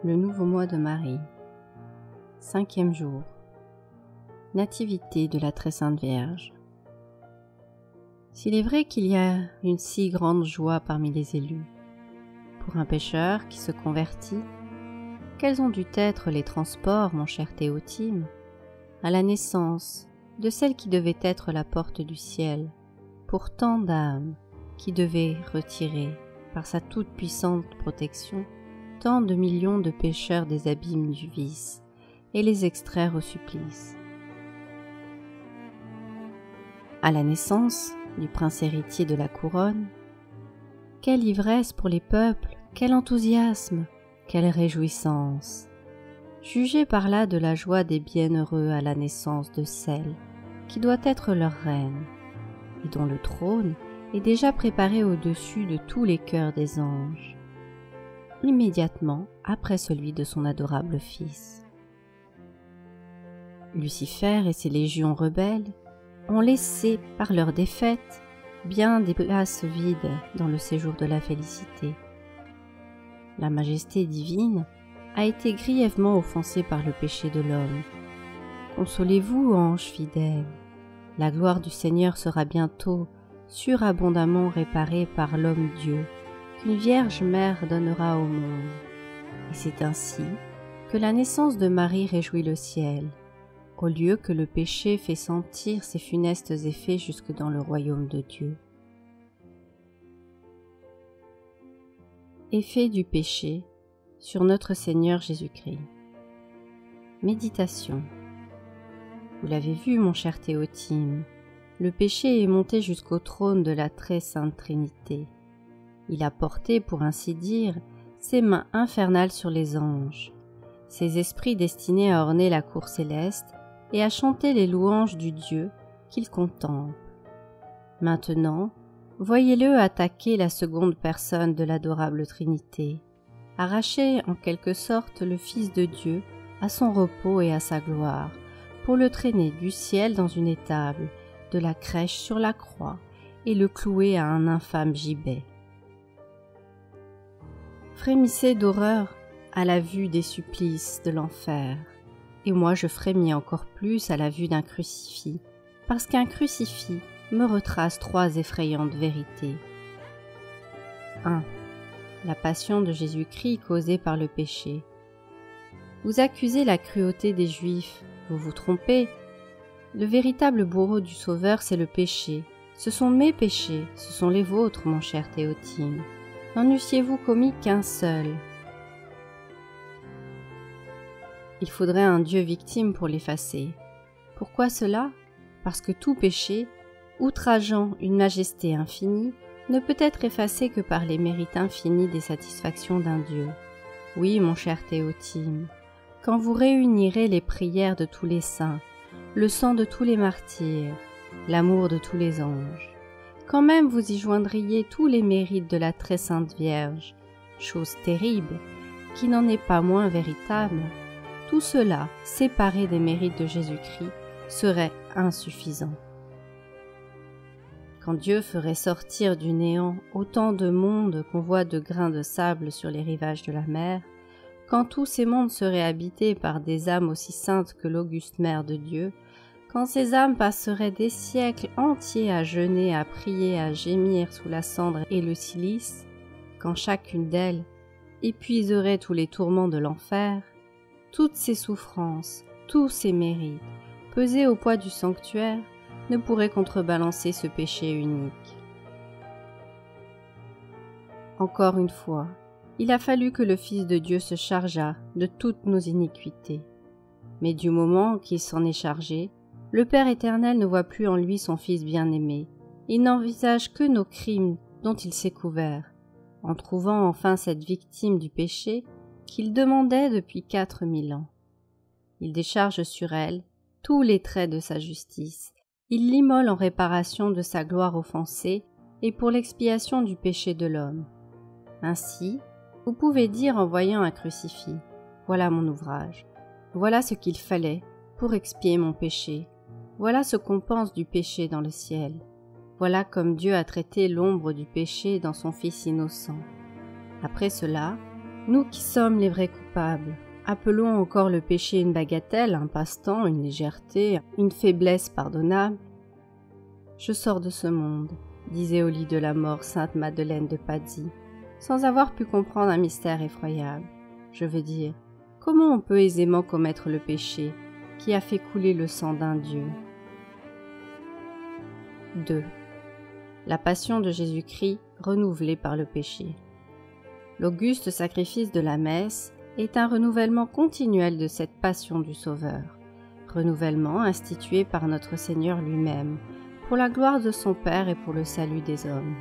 Le nouveau mois de Marie. 5e jour. Nativité de la Très Sainte Vierge. S'il est vrai qu'il y a une si grande joie parmi les élus, pour un pécheur qui se convertit, quels ont dû être les transports, mon cher Théotime, à la naissance de celle qui devait être la porte du ciel, pour tant d'âmes qui devaient retirer, par sa toute-puissante protection, tant de millions de pécheurs des abîmes du vice et les extraire au supplice. À la naissance du prince héritier de la couronne, quelle ivresse pour les peuples, quel enthousiasme, quelle réjouissance! Jugez par là de la joie des bienheureux à la naissance de celle qui doit être leur reine, et dont le trône est déjà préparé au-dessus de tous les cœurs des anges, immédiatement après celui de son adorable Fils. Lucifer et ses légions rebelles ont laissé, par leur défaite, bien des places vides dans le séjour de la félicité. La majesté divine a été grièvement offensée par le péché de l'homme. Consolez-vous, anges fidèles, la gloire du Seigneur sera bientôt surabondamment réparée par l'homme-dieu qu'une Vierge Mère donnera au monde. Et c'est ainsi que la naissance de Marie réjouit le ciel, au lieu que le péché fait sentir ses funestes effets jusque dans le royaume de Dieu. Effet du péché sur notre Seigneur Jésus-Christ. Méditation. Vous l'avez vu, mon cher Théotime, le péché est monté jusqu'au trône de la très sainte Trinité. Il a porté, pour ainsi dire, ses mains infernales sur les anges, ces esprits destinés à orner la cour céleste et à chanter les louanges du Dieu qu'il contemple. Maintenant, voyez-le attaquer la seconde personne de l'adorable Trinité, arracher en quelque sorte le Fils de Dieu à son repos et à sa gloire, pour le traîner du ciel dans une étable, de la crèche sur la croix, et le clouer à un infâme gibet. Frémissez d'horreur à la vue des supplices de l'enfer, et moi je frémis encore plus à la vue d'un crucifix, parce qu'un crucifix me retrace 3 effrayantes vérités. 1. La passion de Jésus-Christ causée par le péché. Vous accusez la cruauté des Juifs, vous vous trompez. Le véritable bourreau du Sauveur, c'est le péché. Ce sont mes péchés, ce sont les vôtres, mon cher Théotime. N'en eussiez-vous commis qu'un seul? Il faudrait un Dieu victime pour l'effacer. Pourquoi cela? Parce que tout péché, outrageant une majesté infinie, ne peut être effacé que par les mérites infinis des satisfactions d'un Dieu. Oui, mon cher Théotime, quand vous réunirez les prières de tous les saints, le sang de tous les martyrs, l'amour de tous les anges, quand même vous y joindriez tous les mérites de la très sainte Vierge, chose terrible, qui n'en est pas moins véritable, tout cela, séparé des mérites de Jésus-Christ, serait insuffisant. Quand Dieu ferait sortir du néant autant de mondes qu'on voit de grains de sable sur les rivages de la mer, quand tous ces mondes seraient habités par des âmes aussi saintes que l'auguste Mère de Dieu, quand ces âmes passeraient des siècles entiers à jeûner, à prier, à gémir sous la cendre et le cilice, quand chacune d'elles épuiserait tous les tourments de l'enfer, toutes ces souffrances, tous ces mérites, pesés au poids du sanctuaire, ne pourraient contrebalancer ce péché unique. Encore une fois, il a fallu que le Fils de Dieu se chargeât de toutes nos iniquités. Mais du moment qu'il s'en est chargé, le Père éternel ne voit plus en lui son Fils bien-aimé. Il n'envisage que nos crimes dont il s'est couvert, en trouvant enfin cette victime du péché qu'il demandait depuis 4000 ans. Il décharge sur elle tous les traits de sa justice. Il l'immole en réparation de sa gloire offensée et pour l'expiation du péché de l'homme. Ainsi, vous pouvez dire en voyant un crucifix, « Voilà mon ouvrage, voilà ce qu'il fallait pour expier mon péché, voilà ce qu'on pense du péché dans le ciel, voilà comme Dieu a traité l'ombre du péché dans son Fils innocent. » Après cela, Nous qui sommes les vrais coupables, appelons encore le péché une bagatelle, un passe-temps, une légèreté, une faiblesse pardonnable. Je sors de ce monde, disait au lit de la mort sainte Madeleine de Pazzi, sans avoir pu comprendre un mystère effroyable. Je veux dire, comment on peut aisément commettre le péché qui a fait couler le sang d'un Dieu? 2. La passion de Jésus-Christ renouvelée par le péché. L'auguste sacrifice de la messe est un renouvellement continuel de cette passion du Sauveur, renouvellement institué par notre Seigneur lui-même, pour la gloire de son Père et pour le salut des hommes.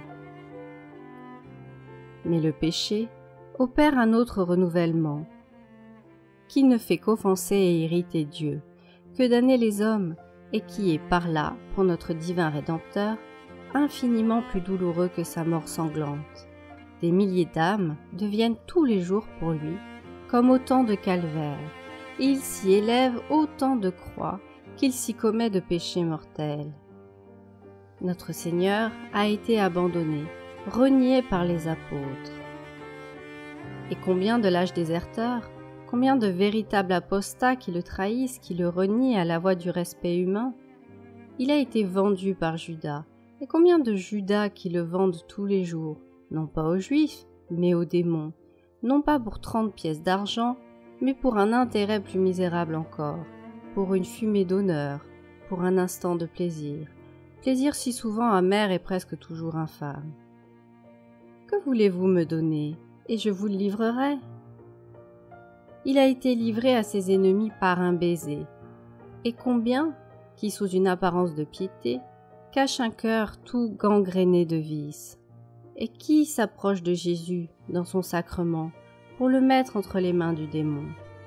Mais le péché opère un autre renouvellement, qui ne fait qu'offenser et irriter Dieu, que damner les hommes, et qui est par là, pour notre divin Rédempteur, infiniment plus douloureux que sa mort sanglante. Des milliers d'âmes deviennent tous les jours pour lui comme autant de calvaires, et il s'y élève autant de croix qu'il s'y commet de péchés mortels. Notre Seigneur a été abandonné, renié par les apôtres. Et combien de lâches déserteurs, combien de véritables apostats qui le trahissent, qui le renient à la voix du respect humain? Il a été vendu par Judas, et combien de Judas qui le vendent tous les jours, non pas aux Juifs, mais aux démons, non pas pour 30 pièces d'argent, mais pour un intérêt plus misérable encore, pour une fumée d'honneur, pour un instant de plaisir, plaisir si souvent amer et presque toujours infâme. Que voulez-vous me donner, et je vous le livrerai? Il a été livré à ses ennemis par un baiser, et combien, qui sous une apparence de piété, cache un cœur tout gangréné de vices? Et qui s'approche de Jésus dans son sacrement pour le mettre entre les mains du démon?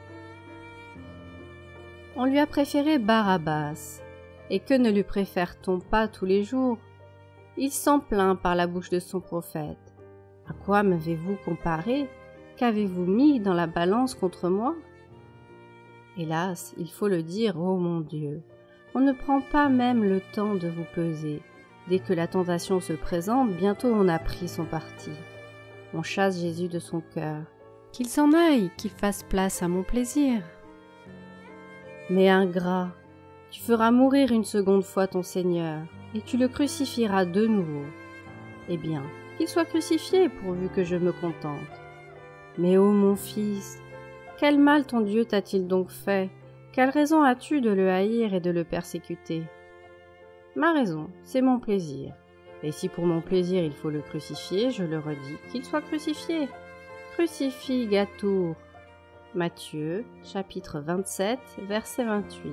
On lui a préféré Barabbas, et que ne lui préfère-t-on pas tous les jours? Il s'en plaint par la bouche de son prophète. À quoi m'avez-vous comparé? Qu'avez-vous mis dans la balance contre moi? Hélas, il faut le dire, ô mon Dieu, on ne prend pas même le temps de vous peser. Dès que la tentation se présente, bientôt on a pris son parti. On chasse Jésus de son cœur. Qu'il s'en aille, qu'il fasse place à mon plaisir. Mais ingrat, tu feras mourir une seconde fois ton Seigneur, et tu le crucifieras de nouveau. Eh bien, qu'il soit crucifié pourvu que je me contente. Mais ô mon fils, quel mal ton Dieu t'a-t-il donc fait? Quelle raison as-tu de le haïr et de le persécuter? Ma raison, c'est mon plaisir. Et si pour mon plaisir il faut le crucifier, je le redis, qu'il soit crucifié. Crucifigatur. Matthieu, chapitre 27, verset 28.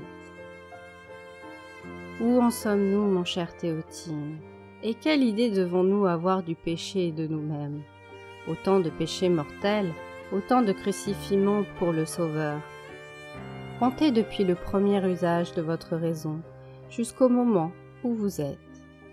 Où en sommes-nous, mon cher Théotime? Et quelle idée devons-nous avoir du péché et de nous-mêmes? Autant de péchés mortels, autant de crucifiements pour le Sauveur. Comptez depuis le premier usage de votre raison, jusqu'au moment où vous êtes.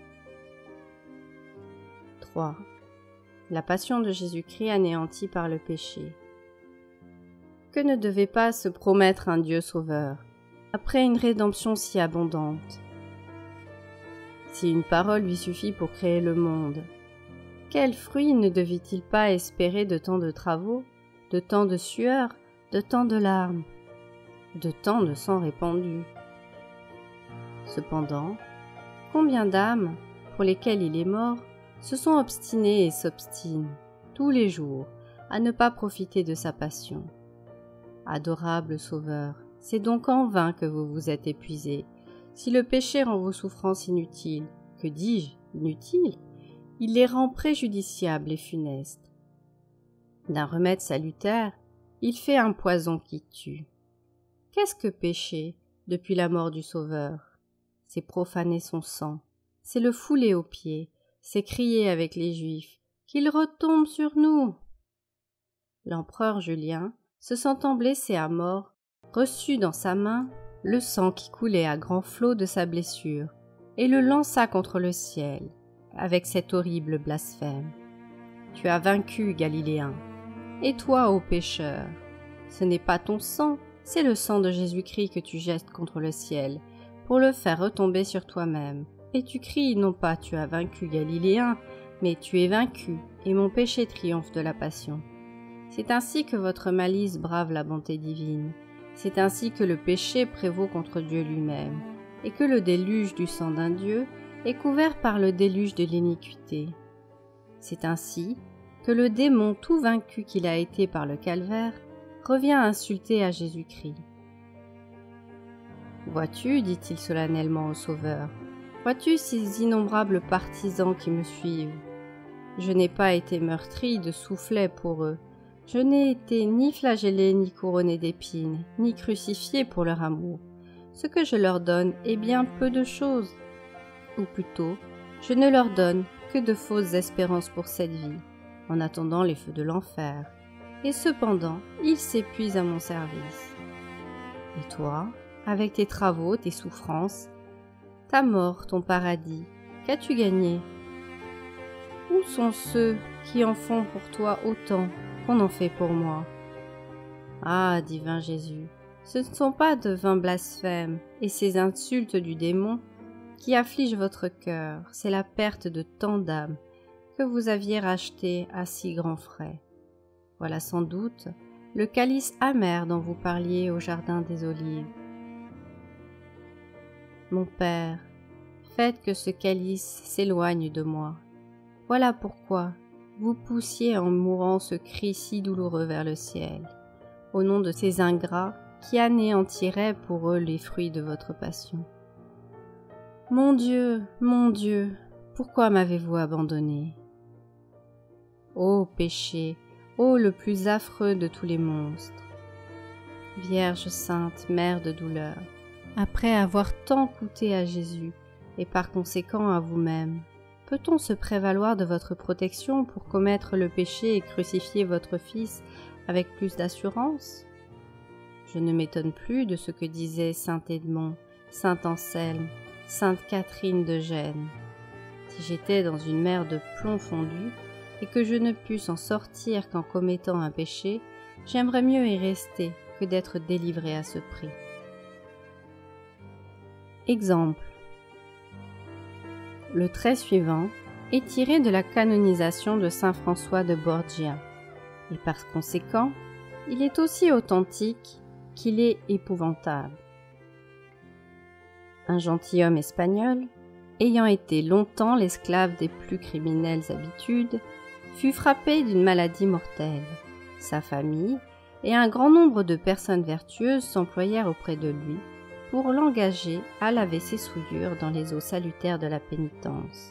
3. La passion de Jésus-Christ anéantie par le péché. Que ne devait pas se promettre un Dieu sauveur, après une rédemption si abondante? Si une parole lui suffit pour créer le monde, quel fruit ne devait-il pas espérer de tant de travaux, de tant de sueur, de tant de larmes, de tant de sang répandu? Cependant, combien d'âmes, pour lesquelles il est mort, se sont obstinées et s'obstinent, tous les jours, à ne pas profiter de sa passion? Adorable Sauveur, c'est donc en vain que vous vous êtes épuisé. Si le péché rend vos souffrances inutiles, que dis-je, inutiles, il les rend préjudiciables et funestes. D'un remède salutaire, il fait un poison qui tue. Qu'est-ce que pécher depuis la mort du Sauveur? C'est profaner son sang, c'est le fouler aux pieds, c'est crier avec les Juifs qu'il retombe sur nous. L'empereur Julien, se sentant blessé à mort, reçut dans sa main le sang qui coulait à grands flots de sa blessure et le lança contre le ciel avec cet horrible blasphème. Tu as vaincu, Galiléen. Et toi, ô pécheur, ce n'est pas ton sang, c'est le sang de Jésus-Christ que tu jettes contre le ciel pour le faire retomber sur toi-même. Et tu cries non pas tu as vaincu, Galiléen, mais tu es vaincu et mon péché triomphe de la passion. C'est ainsi que votre malice brave la bonté divine. C'est ainsi que le péché prévaut contre Dieu lui-même, et que le déluge du sang d'un Dieu est couvert par le déluge de l'iniquité. C'est ainsi que le démon tout vaincu qu'il a été par le calvaire revient insulter à Jésus-Christ. « Vois-tu, dit-il solennellement au Sauveur, vois-tu ces innombrables partisans qui me suivent? Je n'ai pas été meurtri de soufflets pour eux. Je n'ai été ni flagellé, ni couronné d'épines, ni crucifié pour leur amour. Ce que je leur donne est bien peu de choses. Ou plutôt, je ne leur donne que de fausses espérances pour cette vie, en attendant les feux de l'enfer. Et cependant, ils s'épuisent à mon service. Et toi, avec tes travaux, tes souffrances, ta mort, ton paradis, qu'as-tu gagné? Où sont ceux qui en font pour toi autant qu'on en fait pour moi? Ah, divin Jésus, ce ne sont pas de vains blasphèmes et ces insultes du démon qui affligent votre cœur, c'est la perte de tant d'âmes que vous aviez rachetées à si grands frais. Voilà sans doute le calice amer dont vous parliez au jardin des Olives. Mon Père, faites que ce calice s'éloigne de moi. Voilà pourquoi vous poussiez en mourant ce cri si douloureux vers le ciel, au nom de ces ingrats qui anéantiraient pour eux les fruits de votre passion. Mon Dieu, pourquoi m'avez-vous abandonné? Ô péché, ô le plus affreux de tous les monstres! Vierge sainte, mère de douleur, après avoir tant coûté à Jésus, et par conséquent à vous-même, peut-on se prévaloir de votre protection pour commettre le péché et crucifier votre Fils avec plus d'assurance? Je ne m'étonne plus de ce que disaient saint Edmond, saint Anselme, sainte Catherine de Gênes. Si j'étais dans une mer de plomb fondu, et que je ne pusse en sortir qu'en commettant un péché, j'aimerais mieux y rester que d'être délivré à ce prix. Exemple. Le trait suivant est tiré de la canonisation de saint François de Borgia, et par conséquent, il est aussi authentique qu'il est épouvantable. Un gentilhomme espagnol, ayant été longtemps l'esclave des plus criminelles habitudes, fut frappé d'une maladie mortelle. Sa famille et un grand nombre de personnes vertueuses s'employèrent auprès de lui pour l'engager à laver ses souillures dans les eaux salutaires de la pénitence.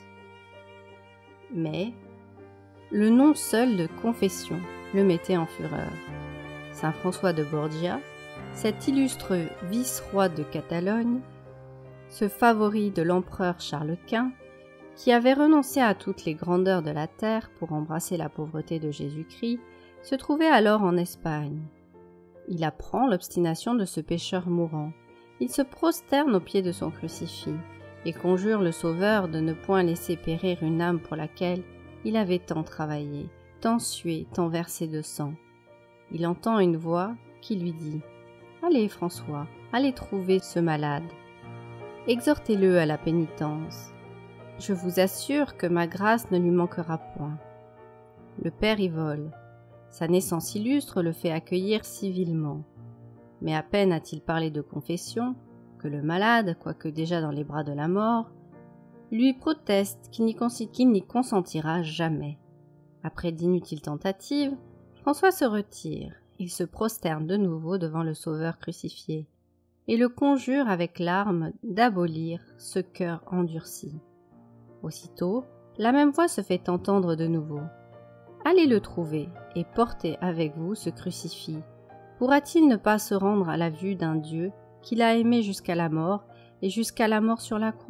Mais le nom seul de confession le mettait en fureur. Saint François de Borgia, cet illustre vice-roi de Catalogne, ce favori de l'empereur Charles Quint, qui avait renoncé à toutes les grandeurs de la terre pour embrasser la pauvreté de Jésus-Christ, se trouvait alors en Espagne. Il apprend l'obstination de ce pécheur mourant. Il se prosterne aux pieds de son crucifix et conjure le Sauveur de ne point laisser périr une âme pour laquelle il avait tant travaillé, tant sué, tant versé de sang. Il entend une voix qui lui dit « Allez, François, allez trouver ce malade. Exhortez-le à la pénitence. Je vous assure que ma grâce ne lui manquera point. » Le père y vole. Sa naissance illustre le fait accueillir civilement. Mais à peine a-t-il parlé de confession que le malade, quoique déjà dans les bras de la mort, lui proteste qu'il n'y consentira jamais. Après d'inutiles tentatives, François se retire. Il se prosterne de nouveau devant le Sauveur crucifié et le conjure avec larmes d'abolir ce cœur endurci. Aussitôt, la même voix se fait entendre de nouveau. « Allez le trouver et portez avec vous ce crucifix. Pourra-t-il ne pas se rendre à la vue d'un Dieu qu'il a aimé jusqu'à la mort et jusqu'à la mort sur la croix ?»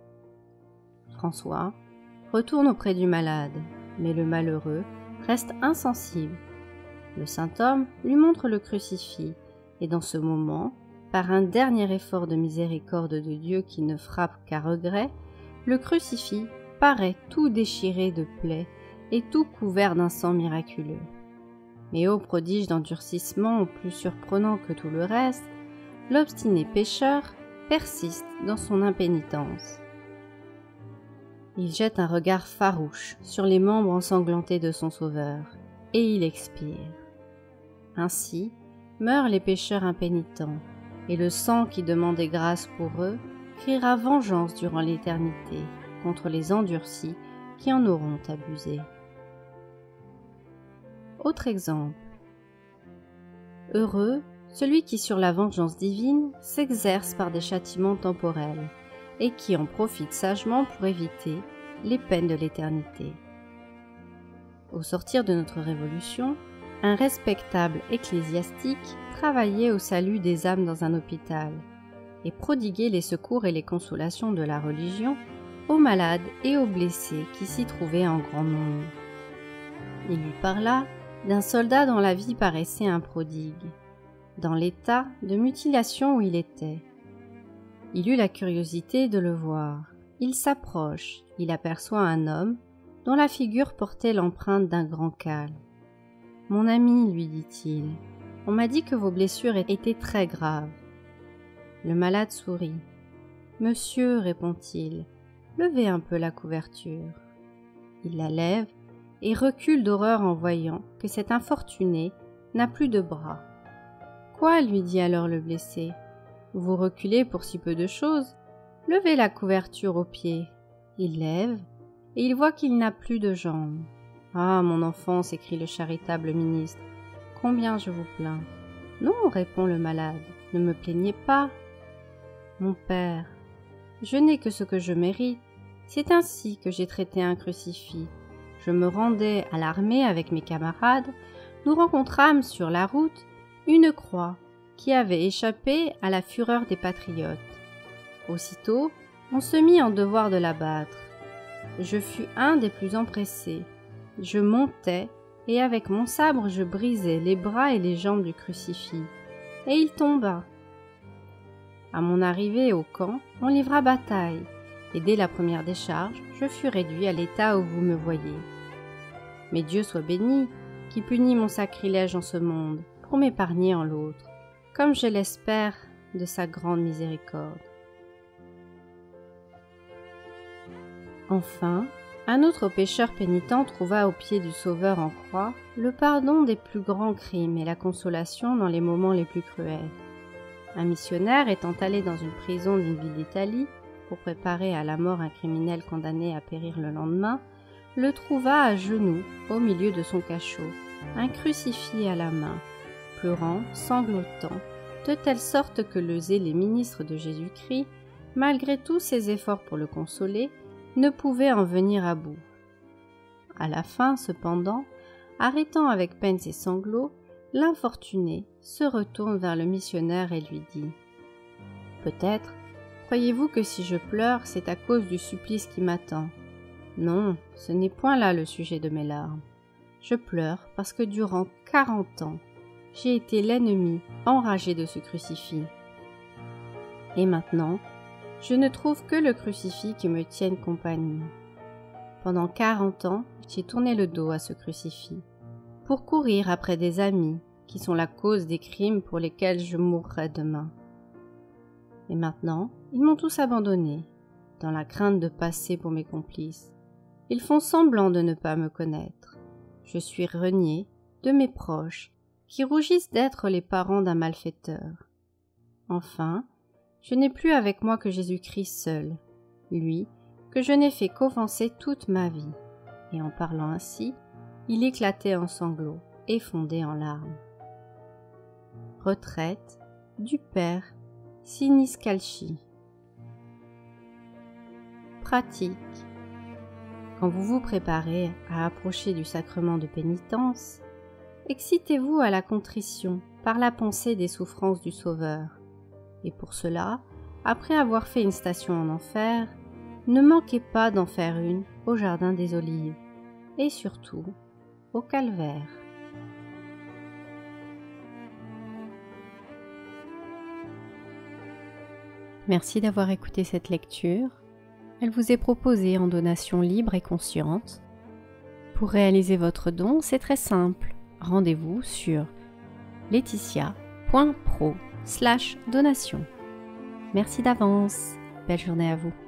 François retourne auprès du malade, mais le malheureux reste insensible. Le saint homme lui montre le crucifix, et dans ce moment, par un dernier effort de miséricorde de Dieu qui ne frappe qu'à regret, le crucifix paraît tout déchiré de plaies et tout couvert d'un sang miraculeux. Mais ô prodige d'endurcissement plus surprenant que tout le reste, l'obstiné pécheur persiste dans son impénitence. Il jette un regard farouche sur les membres ensanglantés de son Sauveur, et il expire. Ainsi meurent les pécheurs impénitents, et le sang qui demandait grâce pour eux criera vengeance durant l'éternité contre les endurcis qui en auront abusé. Autre exemple. Heureux celui qui sur la vengeance divine s'exerce par des châtiments temporels et qui en profite sagement pour éviter les peines de l'éternité. Au sortir de notre Révolution, un respectable ecclésiastique travaillait au salut des âmes dans un hôpital et prodiguait les secours et les consolations de la religion aux malades et aux blessés qui s'y trouvaient en grand nombre. Il lui parla d'un soldat dont la vie paraissait un prodigue, dans l'état de mutilation où il était. Il eut la curiosité de le voir. Il s'approche, il aperçoit un homme dont la figure portait l'empreinte d'un grand calme. « Mon ami, lui dit-il, on m'a dit que vos blessures étaient très graves. » Le malade sourit. « Monsieur, répond-il, levez un peu la couverture. » Il la lève et recule d'horreur en voyant que cet infortuné n'a plus de bras. « Quoi ?» lui dit alors le blessé. « Vous reculez pour si peu de choses. Levez la couverture aux pieds. » Il lève et il voit qu'il n'a plus de jambes. « Ah, mon enfant, s'écrie le charitable ministre, combien je vous plains. »« Non, répond le malade, ne me plaignez pas. »« Mon père, je n'ai que ce que je mérite. C'est ainsi que j'ai traité un crucifix. Je me rendais à l'armée avec mes camarades. Nous rencontrâmes sur la route une croix qui avait échappé à la fureur des patriotes. Aussitôt, on se mit en devoir de l'abattre. Je fus un des plus empressés. Je montai et avec mon sabre je brisai les bras et les jambes du crucifix, et il tomba. À mon arrivée au camp, on livra bataille, et dès la première décharge, je fus réduit à l'état où vous me voyez. Mais Dieu soit béni, qui punit mon sacrilège en ce monde, pour m'épargner en l'autre, comme je l'espère de sa grande miséricorde. Enfin, un autre pécheur pénitent trouva au pied du Sauveur en croix le pardon des plus grands crimes et la consolation dans les moments les plus cruels. Un missionnaire étant allé dans une prison d'une ville d'Italie pour préparer à la mort un criminel condamné à périr le lendemain, le trouva à genoux au milieu de son cachot, un crucifix à la main, pleurant, sanglotant, de telle sorte que le zélé ministre de Jésus-Christ, malgré tous ses efforts pour le consoler, ne pouvait en venir à bout. À la fin, cependant, arrêtant avec peine ses sanglots, l'infortuné se retourne vers le missionnaire et lui dit « Peut-être, croyez-vous que si je pleure, c'est à cause du supplice qui m'attend. Non, ce n'est point là le sujet de mes larmes. Je pleure parce que durant 40 ans, j'ai été l'ennemi enragé de ce crucifix. Et maintenant, je ne trouve que le crucifix qui me tienne compagnie. Pendant 40 ans, j'ai tourné le dos à ce crucifix, pour courir après des amis qui sont la cause des crimes pour lesquels je mourrai demain. Et maintenant, ils m'ont tous abandonné, dans la crainte de passer pour mes complices. Ils font semblant de ne pas me connaître. Je suis renié de mes proches, qui rougissent d'être les parents d'un malfaiteur. Enfin, je n'ai plus avec moi que Jésus-Christ seul, lui que je n'ai fait qu'offenser toute ma vie. » Et en parlant ainsi, il éclatait en sanglots et fondait en larmes. Retraite du père Siniscalchi. Pratique. Quand vous vous préparez à approcher du sacrement de pénitence, excitez-vous à la contrition par la pensée des souffrances du Sauveur. Et pour cela, après avoir fait une station en enfer, ne manquez pas d'en faire une au Jardin des Olives, et surtout au Calvaire. Merci d'avoir écouté cette lecture. Elle vous est proposée en donation libre et consciente. Pour réaliser votre don, c'est très simple. Rendez-vous sur laetitia.pro/donation. Merci d'avance. Belle journée à vous.